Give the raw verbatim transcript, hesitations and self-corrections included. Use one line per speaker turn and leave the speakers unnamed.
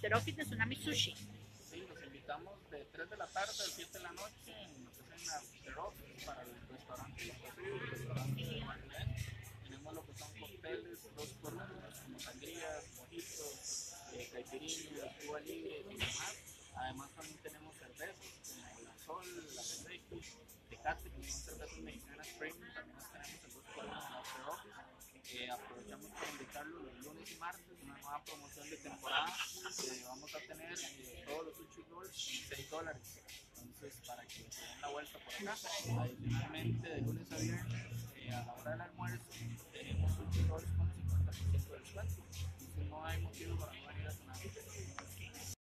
After Office de Tsunami Sushi.
Sí, los invitamos de tres de la tarde a siete de la noche en lo que es en After Office para el restaurante Los Posibles, el restaurante de Marlene. Tenemos lo que son cócteles dos por uno, como sangrías, mojitos, eh, caipirinhas, cuba libre y demás. Además también tenemos cervezas como la Sol, la Reiki, Tecate, que son cervezas mexicanas premium, también las tenemos el dos por uno en After Office. Eh, aprovechamos para invitarlos los lunes y martes, una nueva promoción de temporada, que vamos a tener eh, todos los sushi rolls en seis dólares. Entonces, para que se den la vuelta por acá. Adicionalmente, de lunes a viernes, eh, a la hora del almuerzo, tenemos sushi rolls con cincuenta por ciento de descuento. Entonces, no hay motivo para no venir a cenar.